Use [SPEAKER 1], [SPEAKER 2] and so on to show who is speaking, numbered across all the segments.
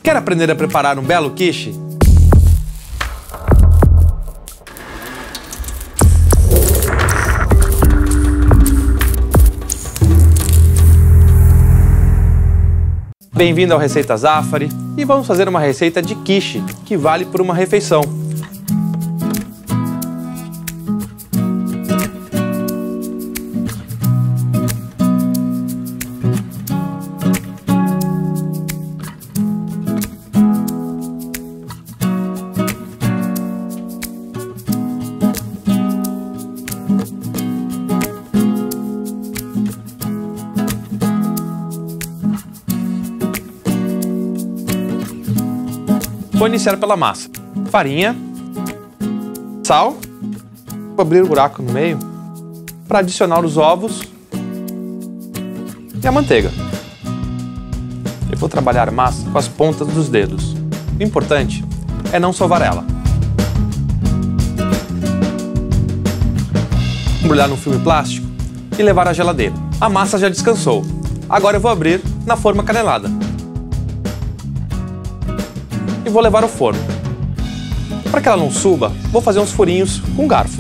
[SPEAKER 1] Quer aprender a preparar um belo quiche? Bem-vindo ao Receita Zafari e vamos fazer uma receita de quiche que vale por uma refeição. Vou iniciar pela massa. Farinha, sal, vou abrir o buraco no meio para adicionar os ovos e a manteiga. Eu vou trabalhar a massa com as pontas dos dedos. O importante é não sovar ela. Embrulhar num filme plástico e levar à geladeira. A massa já descansou. Agora eu vou abrir na forma canelada. E vou levar ao forno. Para que ela não suba, vou fazer uns furinhos com garfo.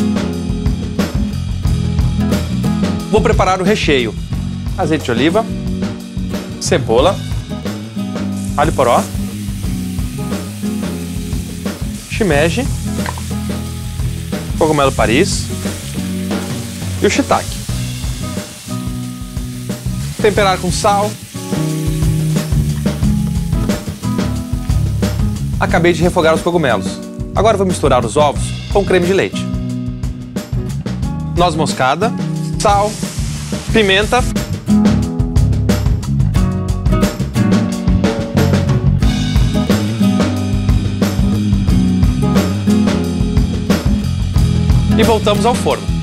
[SPEAKER 1] Vou preparar o recheio. Azeite de oliva, cebola, alho poró, shimeji, cogumelo Paris e o shiitake. Temperar com sal. Acabei de refogar os cogumelos. Agora vou misturar os ovos com creme de leite. Noz moscada, sal, pimenta. E voltamos ao forno.